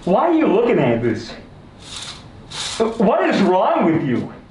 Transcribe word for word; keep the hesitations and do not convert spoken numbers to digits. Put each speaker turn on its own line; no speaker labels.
Why are you looking at this? What is wrong with you?